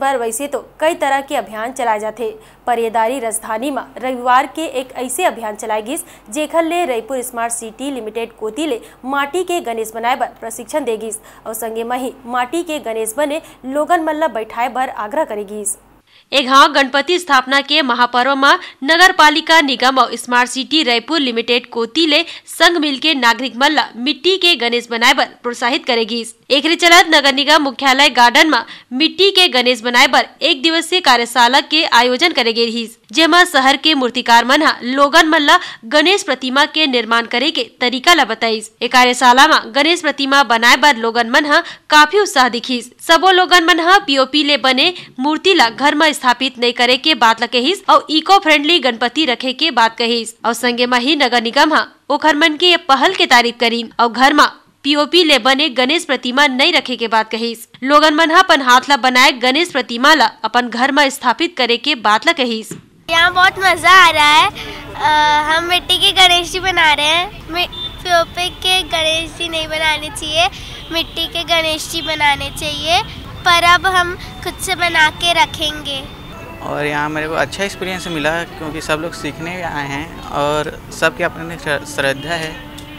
बार वैसे तो कई तरह के अभियान चलाए जाते, पर ये दारी राजधानी में रविवार के एक ऐसे अभियान चलाए गिस जेखर ले रायपुर स्मार्ट सिटी लिमिटेड कोती ले माटी के गणेश बनाए बर प्रशिक्षण देगिस और संगे मही माटी के गणेश बने लोगन मन ला बैठाए बर आग्रह करेगिस। एघाव गणपति स्थापना के महापर्व में नगर पालिका निगम और स्मार्ट सिटी रायपुर लिमिटेड कोती ले संग मिलके नागरिक मन ला मिट्टी के गणेश बनाए बर प्रोत्साहित करेगी। एकरे चलत नगर निगम मुख्यालय गार्डन में मिट्टी के गणेश बनाए बर एक दिवसीय कार्यशाला के आयोजन करे गे रही, जेमा शहर के मूर्तिकार मन लोगन मन ला गणेश प्रतिमा के निर्माण करे के तरीका ला बताइस। ए कार्यशाला में गणेश प्रतिमा बनाए बर लोगन मन काफी उत्साह दिखिस। सबो लोगन मन पीओपी ले बने मूर्ति ला घर में स्थापित नहीं करे के बात ला कहिस और इको फ्रेंडली गणपति रखे के बात कहिस और संगे में ही नगर निगम ओखर मन के पहल के तारीफ करीन और घर में पीओपी ले बने गणेश प्रतिमा नहीं रखे के बात कहिस। लोगन मन अपन हाथ ला बनाए गणेश प्रतिमा ला अपन घर में स्थापित करे के बात ला कहिस। यहाँ बहुत मजा आ रहा है। हम मिट्टी के गणेश जी बना रहे हैं। पीओपी के गणेश जी नहीं बनाने चाहिए, मिट्टी के गणेश जी बनाने चाहिए, पर अब हम खुद से बना के रखेंगे। और यहाँ मेरे को अच्छा एक्सपीरियंस मिला क्योंकि सब लोग सीखने आए हैं और सबके अपने श्रद्धा है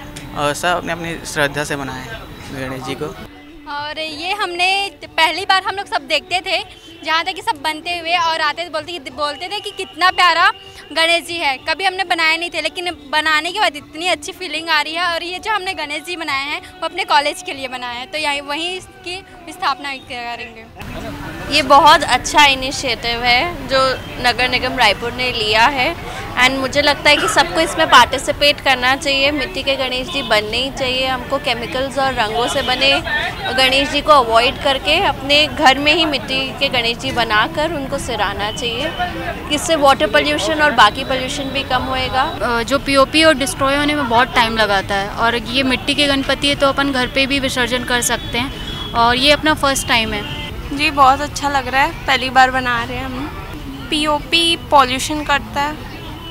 और सब अपने अपनी श्रद्धा से बनाए गणेश जी को। और ये हमने पहली बार हम लोग सब देखते थे, जहाँ तक कि सब बनते हुए और आते बोलते थे कि कितना प्यारा गणेश जी है। कभी हमने बनाए नहीं थे, लेकिन बनाने के बाद इतनी अच्छी फीलिंग आ रही है। और ये जो हमने गणेश जी बनाए हैं वो अपने कॉलेज के लिए बनाए हैं, तो यहीं वहीं इसकी स्थापना करेंगे। ये बहुत अच्छा इनिशिएटिव है जो नगर निगम रायपुर ने लिया है एंड मुझे लगता है कि सबको इसमें पार्टिसिपेट करना चाहिए। मिट्टी के गणेश जी बनने ही चाहिए। हमको केमिकल्स और रंगों से बने गणेश जी को अवॉइड करके अपने घर में ही मिट्टी के गणेश जी बनाकर उनको सिराना चाहिए। इससे वाटर पोल्यूशन और बाकी पोल्यूशन भी कम होएगा। जो पीओपी और डिस्ट्रॉय होने में बहुत टाइम लगाता है और ये मिट्टी के गणपति है तो अपन घर पे भी विसर्जन कर सकते हैं और ये अपना फर्स्ट टाइम है। जी बहुत अच्छा लग रहा है, पहली बार बना रहे हैं हम। पीओपी पॉल्यूशन करता है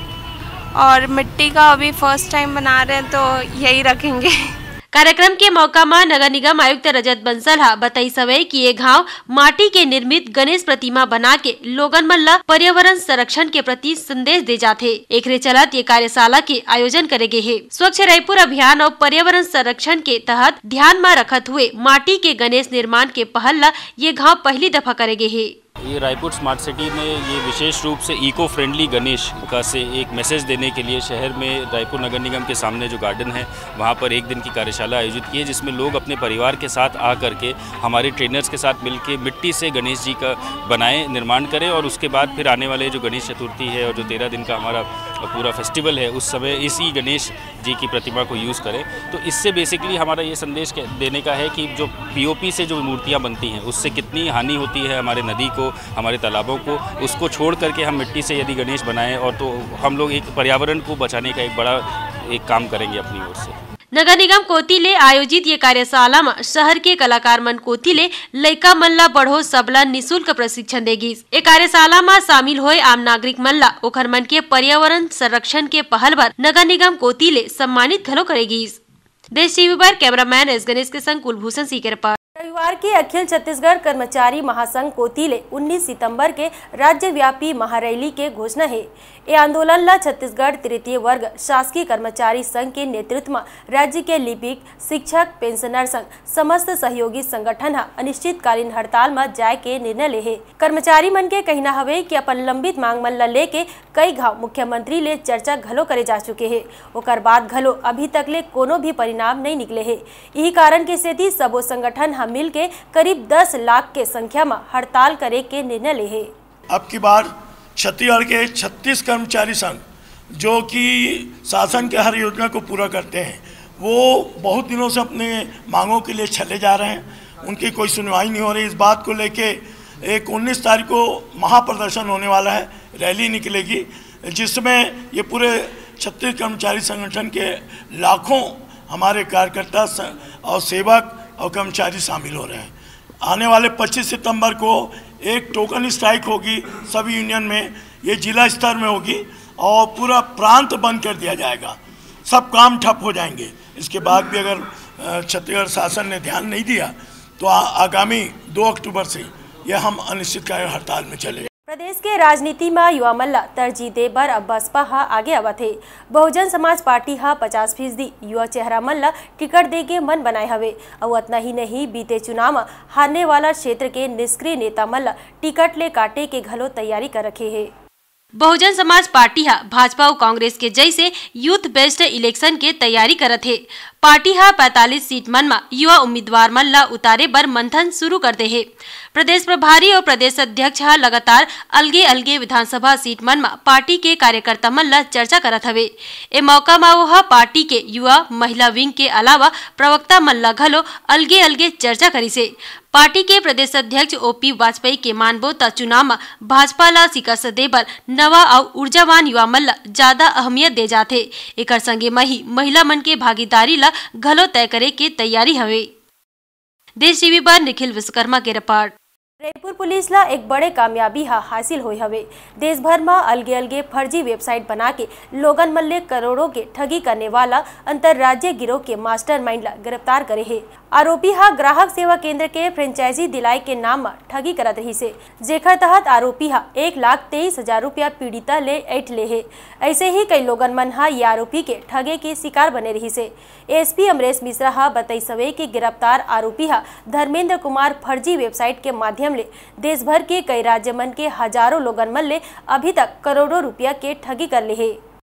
और मिट्टी का अभी फर्स्ट टाइम बना रहे हैं तो यही रखेंगे। कार्यक्रम के मौका में नगर निगम आयुक्त रजत बंसल बताई सवे कि ये गांव माटी के निर्मित गणेश प्रतिमा बना के लोगन मन ला पर्यावरण संरक्षण के प्रति संदेश दे जाते। एकरे चलत ये कार्यशाला के आयोजन करे गए है। स्वच्छ रायपुर अभियान और पर्यावरण संरक्षण के तहत ध्यान में रखत हुए माटी के गणेश निर्माण के पहल ला ये गाँव पहली दफा करे गए है। ये रायपुर स्मार्ट सिटी में ये विशेष रूप से इको फ्रेंडली गणेश का से एक मैसेज देने के लिए शहर में रायपुर नगर निगम के सामने जो गार्डन है वहाँ पर एक दिन की कार्यशाला आयोजित की है, जिसमें लोग अपने परिवार के साथ आ करके हमारे ट्रेनर्स के साथ मिलके मिट्टी से गणेश जी का बनाए निर्माण करें और उसके बाद फिर आने वाले जो गणेश चतुर्थी है और जो 13 दिन का हमारा पूरा फेस्टिवल है उस समय इसी गणेश जी की प्रतिमा को यूज़ करें। तो इससे बेसिकली हमारा ये संदेश देने का है कि जो पीओपी से जो मूर्तियाँ बनती हैं उससे कितनी हानि होती है हमारे नदी को, हमारे तालाबों को। उसको छोड़ करके हम मिट्टी से यदि गणेश बनाएं और तो हम लोग एक पर्यावरण को बचाने का एक बड़ा काम करेंगे अपनी ओर से। नगर निगम कोती ले आयोजित ये कार्यशाला में शहर के कलाकार मन कोती ले लइका मन ला बढ़ो सबला निःशुल्क प्रशिक्षण देगी। ए कार्यशाला में शामिल होए आम नागरिक मन ला ओखर मन के पर्यावरण संरक्षण के पहल पर नगर निगम कोती ले सम्मानित घलो करेगी। देश टीवी पर कैमरामैन एस गणेश के संग कुलभूषण सिंह के रिपोर्ट। रविवार के अखिल छत्तीसगढ़ कर्मचारी महासंघ कोती ले 19 सितंबर के राज्यव्यापी महारैली के घोषणा है। ये आंदोलन ला छत्तीसगढ़ तृतीय वर्ग शासकीय कर्मचारी संघ के नेतृत्व में राज्य के लिपिक, शिक्षक, पेंशनर संघ समस्त सहयोगी संगठन अनिश्चितकालीन हड़ताल में जाए के निर्णय ले है। कर्मचारी मन के कहना हवे कि अपन लंबित मांग मन ला लेके कई घाव मुख्यमंत्री ले चर्चा घलो करे जा चुके है, ओकर बाद घलो अभी तक ले कोनो भी परिणाम नहीं निकले है। यही कारण के सेती सबो संगठन मिल के करीब 10 लाख के संख्या में हड़ताल करे के निर्णय ले है। अब की बार छत्तीसगढ़ के 36 कर्मचारी संघ जो कि शासन के हर योजना को पूरा करते हैं वो बहुत दिनों से अपने मांगों के लिए चले जा रहे हैं। उनकी कोई सुनवाई नहीं हो रही। इस बात को लेके एक 19 तारीख को महाप्रदर्शन होने वाला है, रैली निकलेगी जिसमें ये पूरे 36 कर्मचारी संगठन के लाखों हमारे कार्यकर्ता और सेवक और कर्मचारी शामिल हो रहे हैं। आने वाले 25 सितंबर को एक टोकन स्ट्राइक होगी सभी यूनियन में, ये जिला स्तर में होगी और पूरा प्रांत बंद कर दिया जाएगा, सब काम ठप हो जाएंगे। इसके बाद भी अगर छत्तीसगढ़ शासन ने ध्यान नहीं दिया तो आगामी 2 अक्टूबर से यह हम अनिश्चितकालीन हड़ताल में चले। प्रदेश के राजनीति में युवा मल्ला तरजीह दे बर अब बसपा आगे आवा थे। बहुजन समाज पार्टी 50% युवा चेहरा मल्ला टिकट दे के मन बनाए हवे और उतना ही नहीं, बीते चुनाव में हारने वाला क्षेत्र के निष्क्रिय नेता मल्ला टिकट ले काटे के घलो तैयारी कर रखे है। बहुजन समाज पार्टी भाजपा और कांग्रेस के जैसे यूथ बेस्ड इलेक्शन के तैयारी करत है। पार्टी 45 सीट मन में युवा उम्मीदवार मन ला उतारे बर मंथन शुरू करते है। प्रदेश प्रभारी और प्रदेश अध्यक्ष लगातार अलगे अलगे विधानसभा सीट मन में पार्टी के कार्यकर्ता मन ला चर्चा करत हवे। ए मौका में वह पार्टी के युवा महिला विंग के अलावा प्रवक्ता मन ला घलो अलगे अलगे चर्चा करी से। पार्टी के प्रदेश अध्यक्ष ओपी वाजपेयी के मानबो त चुनाव में भाजपा ला शिकस्त दे बर नवा और ऊर्जावान युवा मन ला ज्यादा अहमियत दे जाथे। एकर संगे महिला मन के भागीदारी ला घलो तय करे के तैयारी हवे। देश टीवी पर निखिल विश्वकर्मा के रिपोर्ट। रायपुर पुलिस ला एक बड़े कामयाबी हासिल हुई हवे। देश भर में अलगे अलगे फर्जी वेबसाइट बना के लोगन मल्ले करोड़ों के ठगी करने वाला अंतरराज्यीय गिरोह के मास्टरमाइंड ला गिरफ्तार करे है। आरोपी ग्राहक सेवा केंद्र के फ्रेंचाइजी दिलाई के नाम में ठगी करत रही से, जेकर तहत आरोपी 1,23,000 रुपया पीड़िता ले ऐठ ले है। ऐसे ही कई लोगन मन ये आरोपी के ठगे के शिकार बने रही से। एसपी अमरेश मिश्रा बताई सवे कि गिरफ्तार आरोपी धर्मेंद्र कुमार फर्जी वेबसाइट के माध्यम ले देश भर के कई राज्य मन के हजारों लोगन मन ले अभी तक करोड़ों रुपया के ठगी कर ले है।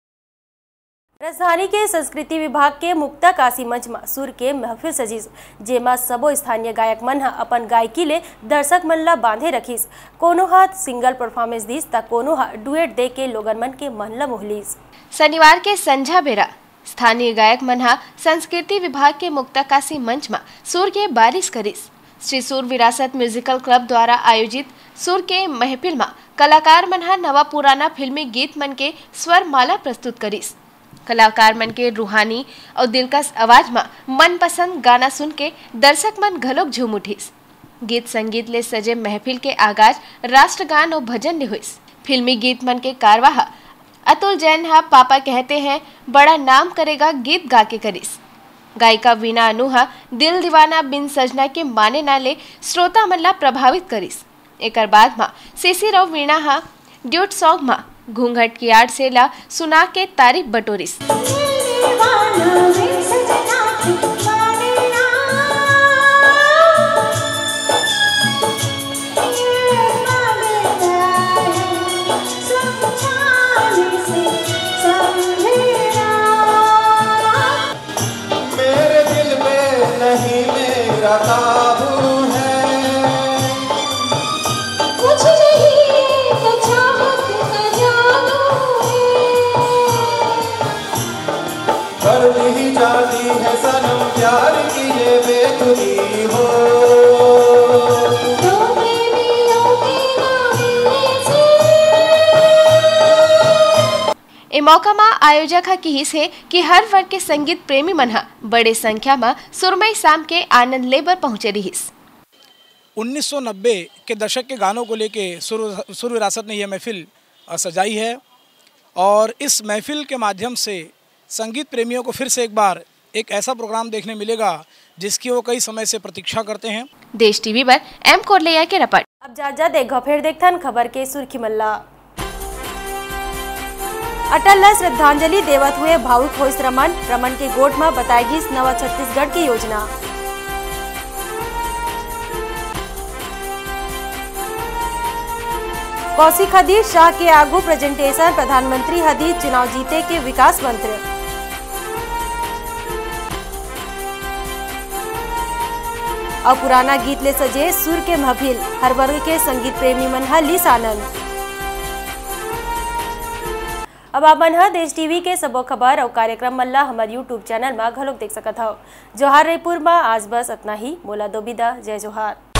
राजधानी के संस्कृति विभाग के मुक्ता काशी मंच में सुर के महफिल सजीस, जेमा सबो स्थानीय गायक मन अपन गायकी ले दर्शक मन ला बांधे रखीस। कोनो सिंगल परफॉर्मेंस दीस त कोनो डुएट दे के लोगन मन के मन ला मोहलीस। शनिवार के संझा बेरा स्थानीय गायक मन संस्कृति विभाग के मुक्ता काशी मंच में सुर के बारिश करीस। श्री सुर विरासत म्यूजिकल क्लब द्वारा आयोजित सुर के महफिल में कलाकार मन नवा पुराना फिल्मी गीत मन के स्वर माला प्रस्तुत करीस। कलाकार मन के रूहानी और दिलकश आवाज में मनपसंद गाना सुन के दर्शक मन घलोक झूम उठीस। गीत संगीत ले सजे महफिल के आगाज राष्ट्रगान और भजन ले हुईस। फिल्मी गीत मन के कारवाह अतुल जैन पापा कहते हैं बड़ा नाम करेगा गीत गा के करीस। गायिका वीना अनुहा दिल दीवाना बिन सजना के माने नाले श्रोता मन ला प्रभावित करीस। एकर बाद में सीसी राव वीणा ड्यूट सॉन्ग में घूंघट की आड़ से ला सुना के तारीफ बटोरिस। मेरे दिल में नहीं मेरा काबू है, कुछ नहीं तो चाहत का जादू है। कर दी जाती है सनम प्यार की ये बेखुदी हो, दो प्रेमियों के ना मिलने से। ए मौका में आयोजक की हिस्स है कि हर वर्ग के संगीत प्रेमी मन बड़े संख्या में सुरमई शाम के आनंद लेबर पहुंचे रहीस। 1990 के दशक के गानों को लेके सुर विरासत ने यह महफिल सजाई है और इस महफिल के माध्यम से संगीत प्रेमियों को फिर से एक बार एक ऐसा प्रोग्राम देखने मिलेगा जिसकी वो कई समय से प्रतीक्षा करते हैं। देश टीवी पर एम कोरलैया के रिपोर्ट। अब जा देखो फिर देखथन खबर के सुर्खी मल्ला। अटल ला श्रद्धांजलि देवत हुए भावुक होइस रमन के गोट में बताएगी नवा छत्तीसगढ़ की योजना। कौशिक हदीज शाह के आगू प्रेजेंटेशन, प्रधानमंत्री हदीज चुनाव जीते के विकास मंत्र। और पुराना गीत ले सजे सुर के महफिल, हर वर्ग के संगीत प्रेमी मन लीस आनंद। अब आप देश टीवी के सबो खबर और कार्यक्रम मन ला हमारे यूट्यूब चैनल में घलोक देख सकत हो। जोहार रायपुर में आज बस इतना ही। मोला दो विदा। जय जोहार।